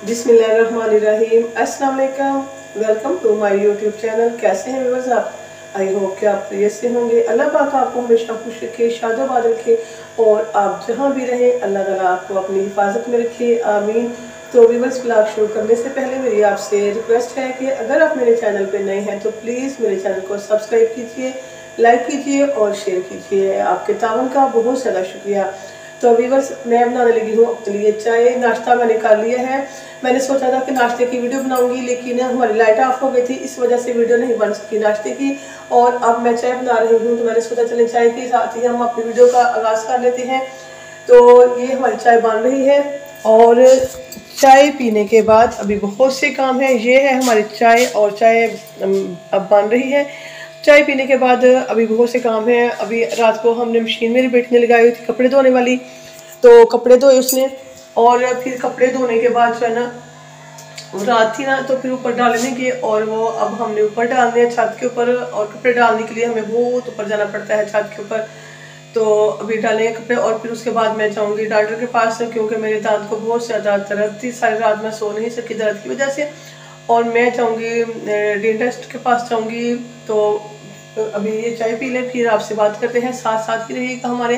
बिस्मिल्लाहिर्रहमानिर्रहीम। अस्सलाम वालेकुम, welcome to my YouTube channel. कैसे हैं व्यूअर्स आप? आई होप कि आप प्रिय से होंगे। अल्लाह पाक आपको हमेशा खुश रखे, शादोबाद रखे और आप जहां भी रहें अल्लाह ताला आपको अपनी हिफाजत में रखे, आमीन। तो व्यूअर्स, व्लॉग शुरू करने से पहले मेरी आपसे रिक्वेस्ट है कि अगर आप मेरे चैनल पे नए हैं तो प्लीज़ मेरे चैनल को सब्सक्राइब कीजिए, लाइक कीजिए और शेयर कीजिए। आपके तावन का बहुत ज़्यादा शुक्रिया। तो व्यूअर्स, मैं बनाने लगी हूँ अपने लिए चाय। नाश्ता मैंने कर लिया है। मैंने सोचा था कि नाश्ते की वीडियो बनाऊंगी, लेकिन हमारी लाइट ऑफ हो गई थी, इस वजह से वीडियो नहीं बन सकी नाश्ते की। और अब मैं चाय बना रही हूँ तो मैंने सोचा चले चाय के साथ ही हम अपनी वीडियो का आगाज़ कर लेते हैं। तो ये हमारी चाय बन रही है और चाय पीने के बाद अभी बहुत से काम है। ये है हमारी चाय और चाय अब बन रही है। चाय पीने के बाद अभी बहुत से काम हैं। अभी रात को हमने मशीन मेरी बेटी ने लगाई हुई थी कपड़े धोने वाली, तो कपड़े धोए उसने। और फिर कपड़े धोने के बाद जो है ना, रात थी ना, तो फिर ऊपर डालने के, और वो अब हमने ऊपर डालने हैं छत के ऊपर। और कपड़े डालने के लिए हमें बहुत ऊपर जाना पड़ता है छत के ऊपर। तो अभी डालेंगे कपड़े और फिर उसके बाद मैं जाऊँगी डॉक्टर के पास, क्योंकि मेरे दांत को बहुत ज़्यादा दर्द थी। सारी रात मैं सो नहीं सकी दर्द की वजह से। और मैं जाऊँगी डेंटिस्ट के पास जाऊँगी। तो अभी ये चाय पी लें, फिर आपसे बात करते हैं। साथ साथ ही रहिएगा हमारे।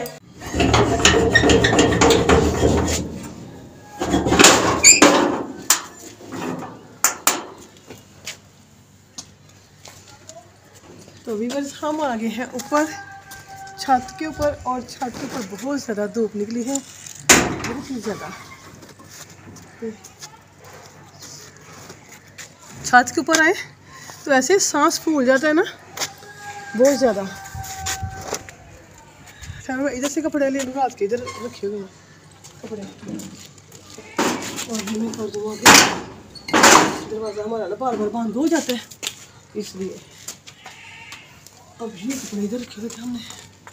तो व्यूअर्स, हम आ गए हैं ऊपर छत के ऊपर, और छत के ऊपर बहुत ज़्यादा धूप निकली है, बहुत ही ज़्यादा। छत के ऊपर आए तो ऐसे सांस फूल जाता है ना, बहुत ज़्यादा। मैं इधर से कपड़े ले लूँगा, रात के इधर रखे हुए कपड़े। और मैं कर दूँगा दरवाज़ा हमारा ना बार बार बंद हो जाता है, इसलिए अब ये कपड़े इधर रखे हुए थे हमने।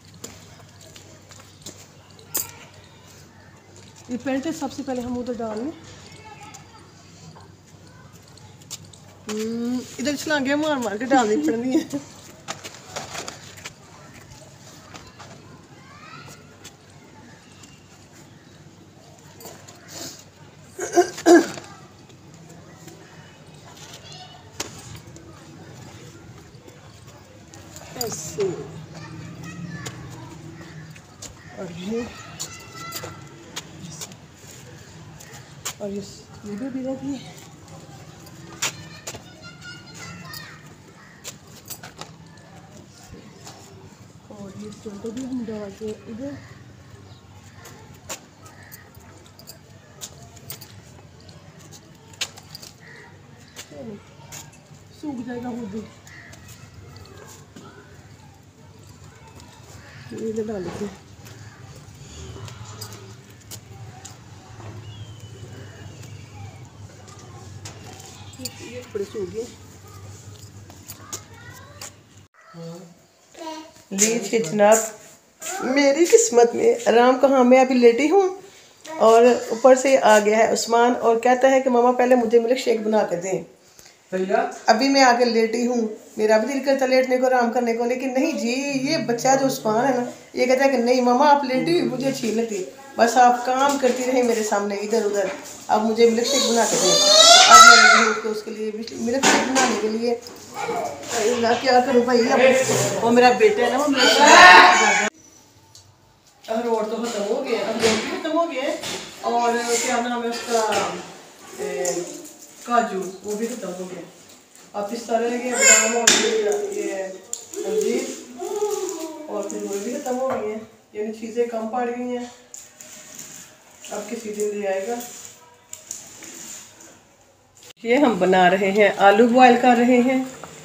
ये पेंट है, सबसे पहले हम उधर डाल लें। इधर छलांगे मार मार के डालनी पड़नी है। ऐसे। और ये वीडियो भी रहती है। और ये फोटो भी हम डाल के इधर। सूख जाएगा खुद भी। ये डाल लेते हैं। ये कपड़े सूख गए। लीजिए जनाब, मेरी किस्मत में आराम कहाँ, मैं अभी लेटी हूँ और ऊपर से आ गया है उस्मान और कहता है कि मामा पहले मुझे मिल्क शेक बना के दें। अभी मैं आके लेटी हूँ, मेरा भी दिल करता लेटने को, आराम करने को, लेकिन नहीं जी, ये बच्चा जो उस्मान है ना, ये कहता है कि नहीं मामा आप लेटी हुई मुझे अच्छी लगती, बस आप काम करती रहे मेरे सामने इधर उधर, अब मुझे मिल्क शेक बना के दें। अब मैं लगी हूँ उसके लिए मिल्क शेक बनाने के लिए। क्या करूँ भाई, अब वो मेरा बेटा है ना, वो मेरा रोड तो खत्म हो गया, अब रोड भी खत्म हो गया, और क्या नाम है उसका, काजू, वो भी खत्म हो गया। अब इस तरह लगे बादाम और ये अंजीर, और फिर वो भी खत्म हो गई हैं, यानी चीज़ें कम पड़ गई हैं। अब किसी दिन ले आएगा। ये हम बना रहे हैं, आलू बॉयल कर रहे हैं,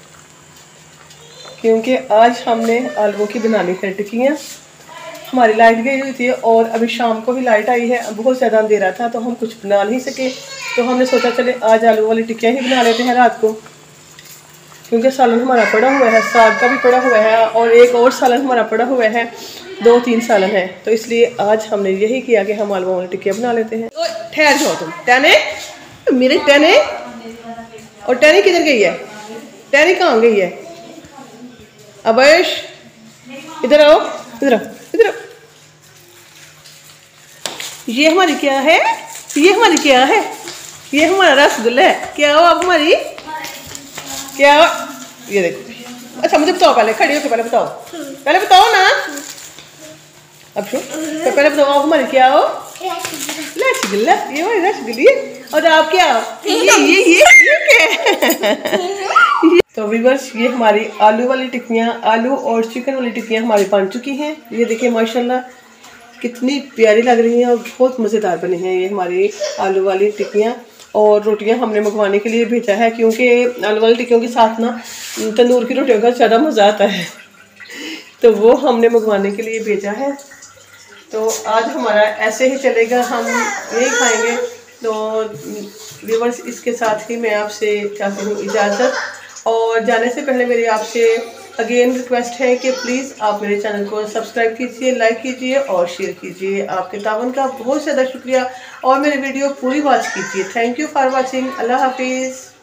क्योंकि आज हमने आलू की बनानी है टिक्कियाँ। हमारी लाइट गई हुई थी और अभी शाम को ही लाइट आई है, बहुत ज़्यादा अंधेरा था तो हम कुछ बना नहीं सके। तो हमने सोचा चले आज आलू वाली टिक्कियाँ ही बना लेते हैं रात को, क्योंकि सालन हमारा पड़ा हुआ है, साग का भी पड़ा हुआ है और एक और सालन हमारा पड़ा हुआ है, 2-3 सालन है। तो इसलिए आज हमने यही किया कि हम आलू वाली टिक्कियाँ बना लेते हैं। ठहर जाओ तुम, टैने मेरे टैने, और टैनी किधर गई है? टैनी कहाँ गई है? अबैश इधर आओ, इधर आओ, इधर आओ। ये हमारी क्या है? ये हमारी क्या है? ये हमारा रसगुल्ला है। क्या हो आप हमारी, क्या हो? ये देखो। अच्छा मुझे बताओ, पहले खड़ी होकर पहले बताओ, पहले बताओ ना। अब शो तो पहले बताओ आप हमारी क्या हो? रसगुल्ला। ये हमारी रसगुल्ली है। और आप क्या हो? ये क्या? तो व्यूअर्स ये हमारी आलू वाली टिक्कियाँ, आलू और चिकन वाली टिक्कियाँ हमारी बन चुकी हैं। ये देखिए माशाल्लाह कितनी प्यारी लग रही हैं और बहुत मज़ेदार बनी हैं ये हमारी आलू वाली टिक्कियाँ। और रोटियां हमने मंगवाने के लिए भेजा है, क्योंकि आलू वाली टिक्कियों के साथ ना तंदूर की रोटियों का ज़्यादा मज़ा आता है, तो वो हमने मंगवाने के लिए भेजा है। तो आज हमारा ऐसे ही चलेगा, हम यही खाएंगे। तो व्यूअर्स इसके साथ ही मैं आपसे चाहती हूँ इजाज़त, और जाने से पहले मेरी आपसे अगेन रिक्वेस्ट है कि प्लीज़ आप मेरे चैनल को सब्सक्राइब कीजिए, लाइक कीजिए और शेयर कीजिए। आपके तावन का बहुत ज़्यादा शुक्रिया, और मेरी वीडियो पूरी वॉच कीजिए। Thank you for watching. अल्लाह हाफिज़।